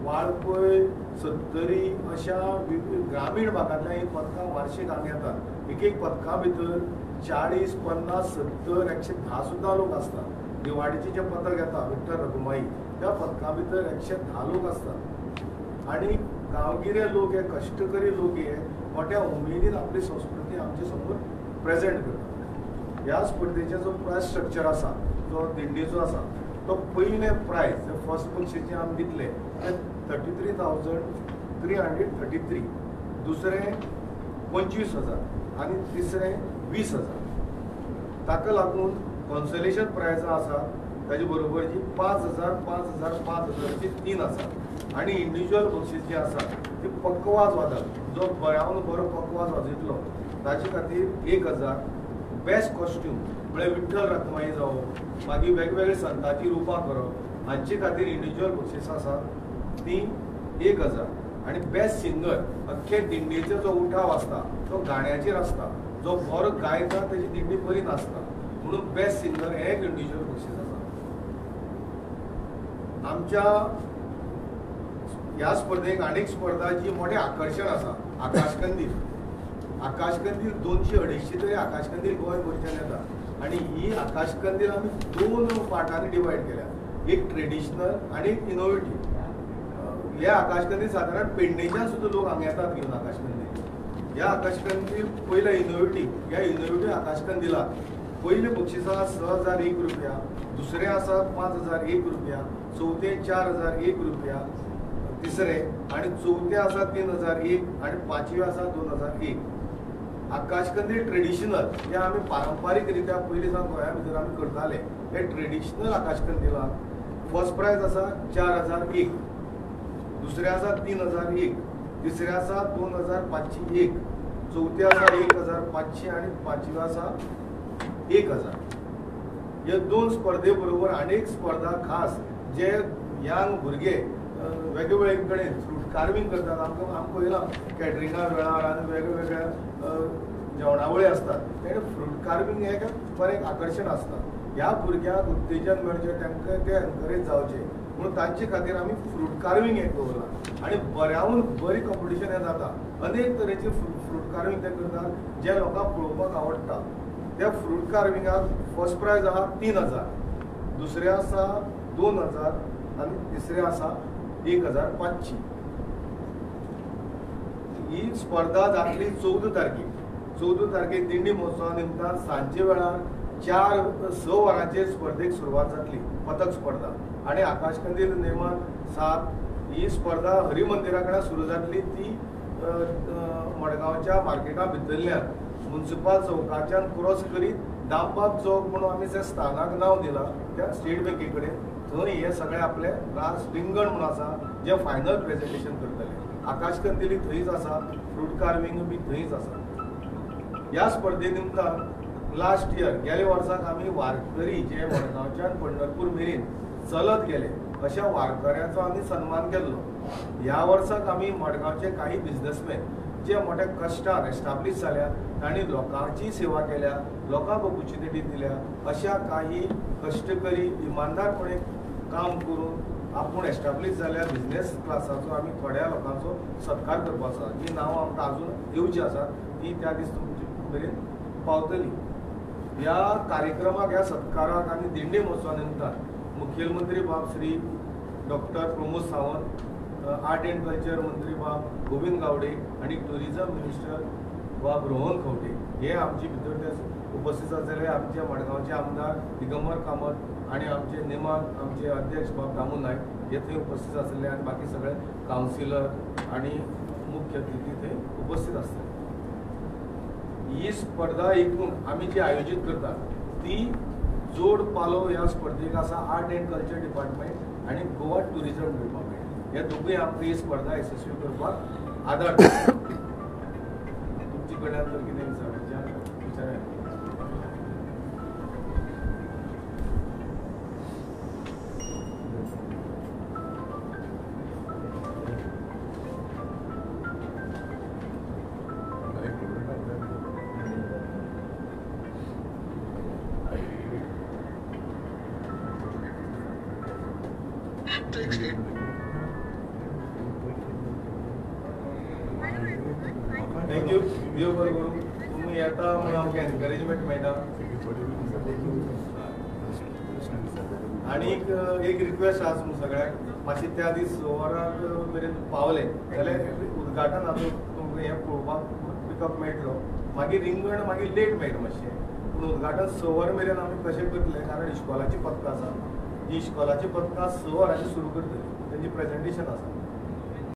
वाळपय, सत्तरी अशा ग्रामीण भागांतल्या ही पथकां वार्षिक हांगा येतात. एक पथकां भितर 40, 50, 70, 110 सुद्धा लोक असतात. दिवाडीचे जे पथक येता विठ्ठल रखुमाई त्या पथकां भितर 110 लोक असतात. आणि गांवगिरे लोक हे कश्टकरी लोक हे मोठ्या उमेदीन आपली संस्कृती आमचे समोर प्रेझेंट करतात. ह्या स्पर्धेचे जो प्रायस स्ट्रक्चर आसा जो दिंडीचो आसा तो पयले प्रायज फर्स्ट बक्षीस आमी दितले ते 33,333, दुसरें 25,000 आणि तिसरें 20,000. ताका लागून कॉन्सोलेशन प्रायजां आसा ताजे बरोबर जी 5,000, 5,000, 5,000 3 आसा. आणि इंडिव्हिज्युअल बक्षीस जी आसा ती पक्कवाज वादक जो बऱ्यावन बरो पक्कवाज वाजयतलो ताचे खातीर 1,000. बेस्ट कॉस्ट्यूम म्हळ्यार विठ्ठल रखुमाई जावं मागीर वेगवेगळे संतांची रुपां करप हांचे खातीर इंडिव्हिज्युअल बक्षीस आसा ती 1,000. आणि बेस्ट सिंगर अख्खे दिंडीचो जो उठाव आसता तो गाण्याचेर आसता. जो बरो गायता ताची दिंडी बरी नाचता म्हणून बेस्ट सिंगर हे एक इंडिव्हिज्युअल बक्षीस आसा. आमच्या ह्या स्पर्धेक आनीक स्पर्धा जी मोठे आकर्शण आसा आकाशकंदील. आकाशकंदील 200-250 तरी आकाशकंदील गोंय भरच्यान येता. आणि ही आकाशकंदील आमी 2 पार्टांनी डिवायड केल्या. एक ट्रेडिशनल आणि एक इनोव्हेटीव. हे आकाशकंदील सादारण पेडणेच्यान सुद्धा लोक हांगा येतात घेवन आकाशकंदील. ह्या आकाशकंदील पयले इनोव्हेटीव. ह्या इनोव्हेटीव आकाशकंदिलाक पयले बक्षीस आसा 6,001 रुपया, दुसरें आसा 5,001 रुपया, चवथें 4,001 रुपया, तिसरें आणि चवथें आसा 3,001 आणि पांचवें आसा 2,001. आकाशकंदील ट्रेडिशनल जे आमी पारंपारीक रित्या पयलीं सावन गोंया भितर आमी करताले हे ट्रेडिशनल आकाशकंदिलाक फर्स्ट प्रायज आसा 4,001, दुसरें आसा 3,001, तिसरें आसा 2,501, चवथें आसा 1,500 आणि पांचवें आसा 1,000. हे 2 स्पर्धे बरोबर अनेक स्पर्धा खास जे यंग भुरगे वेगवेगळे कडेन फ्रूट कार्विंग करतात. आमकां पळयलां कॅटरिंगा वेळार आनी वेगवेगळ्या जेवणावळी असतात तेणे फ्रूट कार्विंग हे बरें आकर्शण आसता. ह्या भुरग्यांक उत्तेजन मेळचें तांकां ते एनकरेज जावचें म्हणून तांचे खातीर आमी फ्रूट कार्विंग हे दवरला. आणि बऱ्याहून बरी कॉम्पिटिशन हे जाता. अनेक तरेचे फ्रूट कार्विंग ते करतात जे लोकांक पळोवपाक आवडटा. त्या फ्रूट कार्विंगाक फर्स्ट प्रायज आहा 3,000, दुसरें आसा 2,000 आणि तिसरें आसा 1,500. ही स्पर्धा जातली 14 तारखेक. 14 तारखेक दिंडी महोत्सवा निमतान सांजे वेळार 4-6 वरांचेर स्पर्धेक सुरवात जातली पथक स्पर्धा. आणि आकाशकंदील नेमान 7 ही स्पर्धा हरिमंदिरा कडेन सुरू जातली. ती मडगांवच्या मार्केटा भितरल्यान म्युनिसिपल चौकाच्यान क्रॉस करीत दामबाग चौक म्हणून आमी त्या स्थानाक नांव दिलां त्या स्टेट बँके कडेन. थंय हे सगळे आपले रास रिंगण म्हणून आसा जे फायनल प्रेझेंटेशन करतले. आकाशकंदिली थंयच आसा, फ्रूट कार्विंग बी थंयच आसा. ह्या स्पर्धे निमतान लास्ट इयर गेल्या वर्साक आमी वारकरी जे मडगांवच्यान पंढरपूर मेरेन चलत गेले अशा वारकऱ्यांचो आमी सन्मान केल्लो. ह्या वर्साक आमी मडगांवचे काही बिझनेसमॅन जे मोठ्या कश्टान एस्टाब्लीश जाल्या तांणी लोकांची सेवा केल्या, लोकांक ऑपॉर्च्युनिटी दिल्या. अशा काही कश्टकरी इमानदारपणे काम करून आपूण एस्टाब्लीश जाल्या बिझनेस क्लासाचो आमी थोड्या लोकांचो सत्कार करपाचो आसा. जी नांवां आमकां अजून येवची आसात ती त्या दीस तुमचे मेरेन पावतली. ह्या कार्यक्रमाक ह्या सत्काराक आनी दिंडी महोत्सवा निमतान मुखेलमंत्री बाब Shri doctor Pramod Sawant, art and culture मंत्री बाब गोविंद गावडे आणि टुरिझम मिनिस्टर बाब रोहन खंवटे हे आमचे भितर ते उपस्थित आसलेले. आमचे मडगांवचे आमदार दिगंबर कामत आणि आमचे नेमान आमचे अध्यक्ष बाब दामू नायक हे थंय उपस्थित आसले आणि बाकी सगळे कावन्सिलर आणि मुख्य अतिथी थंय उपस्थित आसले. ही स्पर्धा एकूण आमी जी आयोजीत करतात ती जोड पालो ह्या स्पर्धेक आसा आर्ट एंड कल्चर डिपार्टमेंट आणि गोवा टुरिझम डिपार्टमेंट. हे दोगूय आमकां ही स्पर्धा यशस्वी करपाक आदार करतात. तुमचे कडल्यान जर कितें विचारात. थँक्यू. देव बरें करूं. तुम्ही येता म्हणून आमकां एनकरेजमेंट मेळटा. आनीक एक रिक्वेस्ट आसा तुमकां सगळ्यांक, मातशें त्या दीस 6 वरांक मेरेन पावले जाल्यार उद्घाटनाचो तुमकां हें पळोवपाक पिकअप मेळटलो. मागीर रिंगण मागीर लेट मेळटा मातशें, पूण उद्घाटन 6 वरां मेरेन आमी कशें करतले, कारण इश्कॉलाची पथकां आसा. ही इश्कॉलाची पथकां 6 वरांचेर सुरू करतली, तेंची प्रेजेंटेशन आसा.